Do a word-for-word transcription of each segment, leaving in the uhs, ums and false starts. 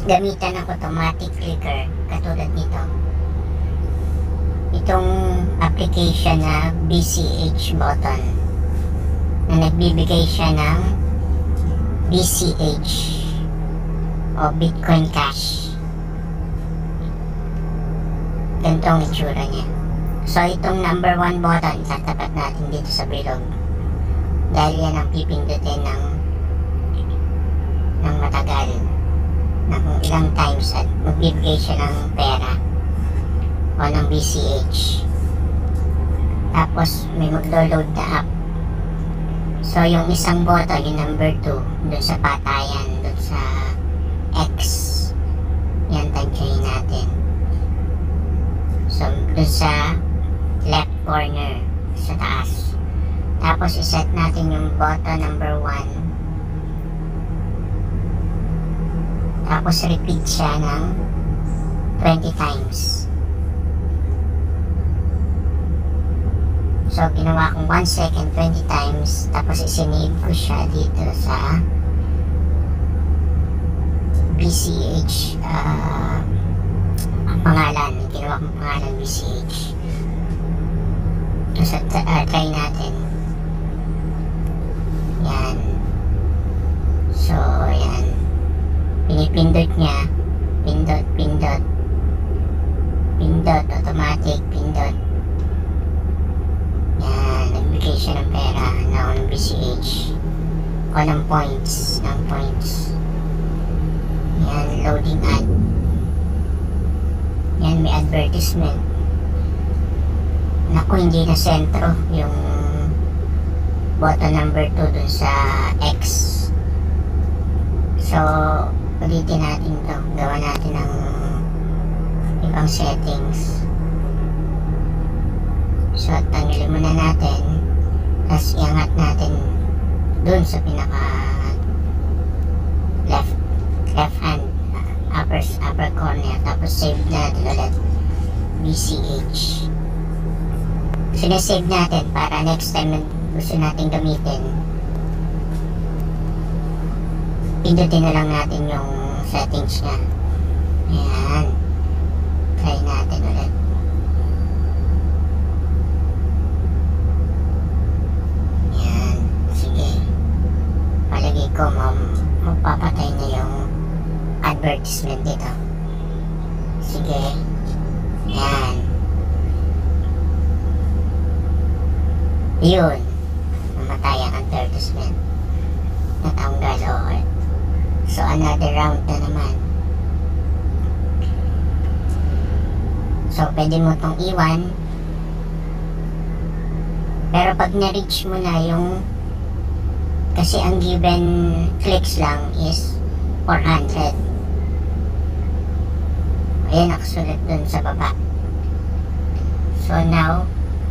gamitan ng automatic clicker katulad nito. Itong application na B C H button na nagbibigay siya ng B C H o Bitcoin Cash. Ganito ang itsura niya. So itong number one button tatapat natin dito sa bilog dahil yan ang pipindutin ng ng matagal, ng ilang times, at magbibigay siya ng pera o ng B C H. Tapos may maglo-load na app. So yung isang button, yung number two, dun sa patayan, dun sa X, yan, tansyahin natin. So dun sa left corner sa taas. Tapos iset natin yung button number one. Tapos repeat siya ng twenty times. So ginawa kong one second twenty times. Tapos isinave ko siya dito sa B C H, uh, ang pangalan. Ginawa kong pangalan B C H. So uh, try natin. Yan. So yan, pinipindot niya, pindot, pindot, pindot, automatic, pindot. Yan, nagbigay siya ng pera na ng B C H o ng points, ng points. Yan, loading ad. Yan, may advertisement. Naku, hindi na sentro yung button number two dun sa X. So ulitin natin to, gawa natin ng ibang settings. So tanggalin muna natin, tapos iangat natin dun sa pinaka left left hand upper, upper corner, tapos save natin ulit B C H. Sinesave natin para next time gusto natin gamitin, pindutin na lang natin yung settings nya. Ayan, try natin ulit. Ayan, sige, palagay ko magpapatay na yung advertisement dito. Sige, ayan, yun, namatay ang advertisement, natanggal. Okay, so another round na naman. So pwede mo tong iwan, pero pag na-reach mo na yung, kasi ang given clicks lang is four hundred. Ayan, nakasulat dun sa baba. So now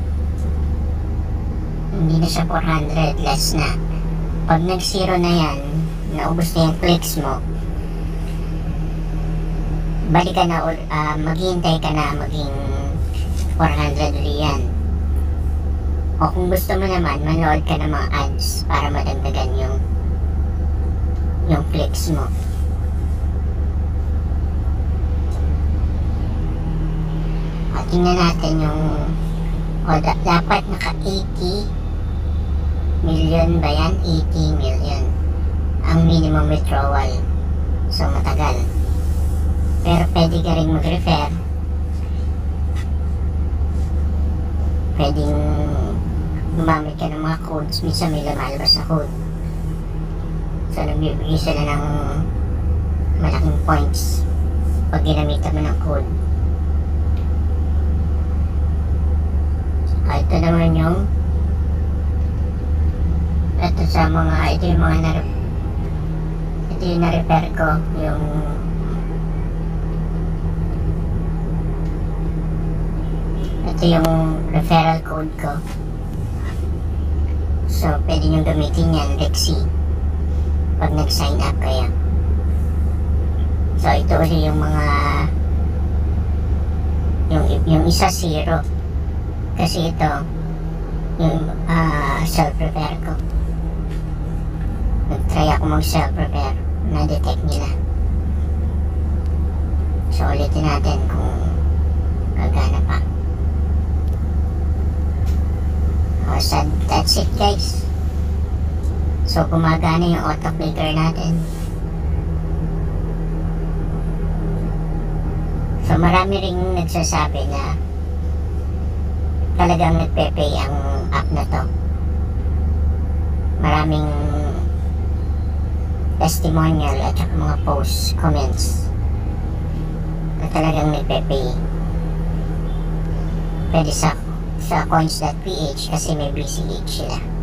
hindi na siya four hundred, less na. Pag nag zero na yan, naubos na yung clicks mo, balik ka na, uh, maghihintay ka na maging four hundred ulit yan. O kung gusto mo naman, manood ka ng mga ads para madagdagan yung yung clicks mo. O tingnan natin yung, o da, dapat naka eighty million ba yan? eighty million ang minimum withdrawal. So matagal, pero pwede ka rin mag-refer, pwedeng gumamit ka ng mga codes. Minsan may lumalabas na code, so nagbibigay sila ng malaking points pag ginamitan mo ng code. Ah, ito naman yung, ito sa mga, ito yung mga na, ito yung na-repair ko, yung ito yung referral code ko. So pwede nyo gamitin yan, Rexy, pag nag-sign up kayo. So ito ulit yung mga, yung, yung isa zero, kasi ito yung uh, self-repair ko. Nag-try ako mag self-repair, na-detect nila. So ulitin natin kung gagana pa. Oh, so that's it guys. So gumagana yung auto clicker natin. So marami ring nagsasabi na talagang nagpe-pay ang app na to. Maraming testimonial at saka mga posts, comments na talagang nagpe-pay. Pwede sa sa coins dot p h kasi may B C H sila.